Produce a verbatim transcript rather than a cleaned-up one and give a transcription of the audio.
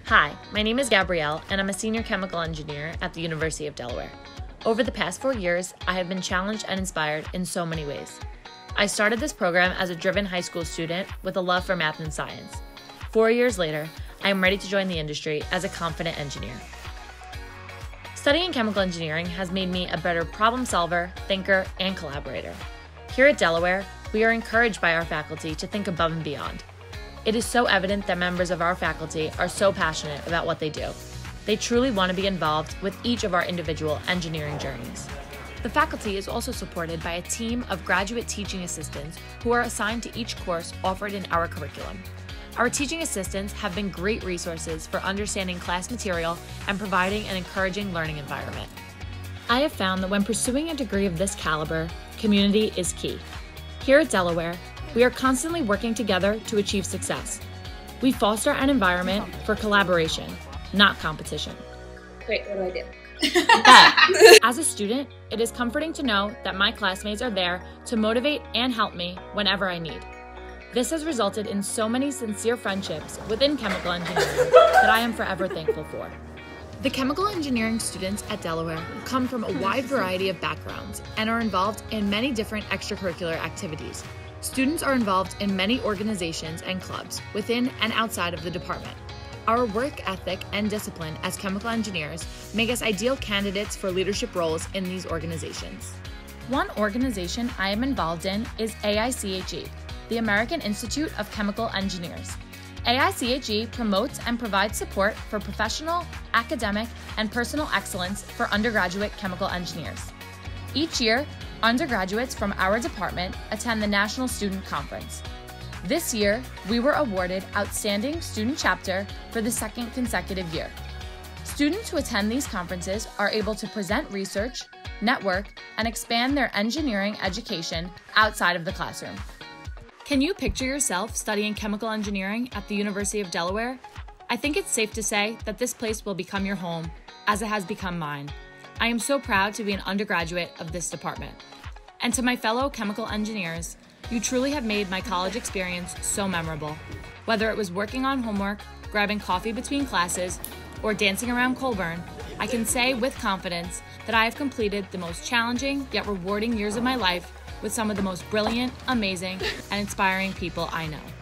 Hi, my name is Gabrielle, and I'm a senior chemical engineer at the University of Delaware. Over the past four years, I have been challenged and inspired in so many ways. I started this program as a driven high school student with a love for math and science. Four years later, I am ready to join the industry as a confident engineer. Studying chemical engineering has made me a better problem solver, thinker, and collaborator. Here at Delaware, we are encouraged by our faculty to think above and beyond. It is so evident that members of our faculty are so passionate about what they do. They truly want to be involved with each of our individual engineering journeys. The faculty is also supported by a team of graduate teaching assistants who are assigned to each course offered in our curriculum. Our teaching assistants have been great resources for understanding class material and providing an encouraging learning environment. I have found that when pursuing a degree of this caliber, community is key. Here at Delaware, we are constantly working together to achieve success. We foster an environment for collaboration, not competition. Great, what do I do? But, as a student, it is comforting to know that my classmates are there to motivate and help me whenever I need. This has resulted in so many sincere friendships within chemical engineering that I am forever thankful for. The chemical engineering students at Delaware come from a wide variety of backgrounds and are involved in many different extracurricular activities. Students are involved in many organizations and clubs within and outside of the department. Our work ethic and discipline as chemical engineers make us ideal candidates for leadership roles in these organizations. One organization I am involved in is A I C H E, the American Institute of Chemical Engineers. A I C H E promotes and provides support for professional, academic, and personal excellence for undergraduate chemical engineers. Each year, undergraduates from our department attend the National Student Conference. This year, we were awarded Outstanding Student Chapter for the second consecutive year. Students who attend these conferences are able to present research, network, and expand their engineering education outside of the classroom. Can you picture yourself studying chemical engineering at the University of Delaware? I think it's safe to say that this place will become your home, as it has become mine. I am so proud to be an undergraduate of this department. And to my fellow chemical engineers, you truly have made my college experience so memorable. Whether it was working on homework, grabbing coffee between classes, or dancing around Colburn, I can say with confidence that I have completed the most challenging yet rewarding years of my life with some of the most brilliant, amazing, and inspiring people I know.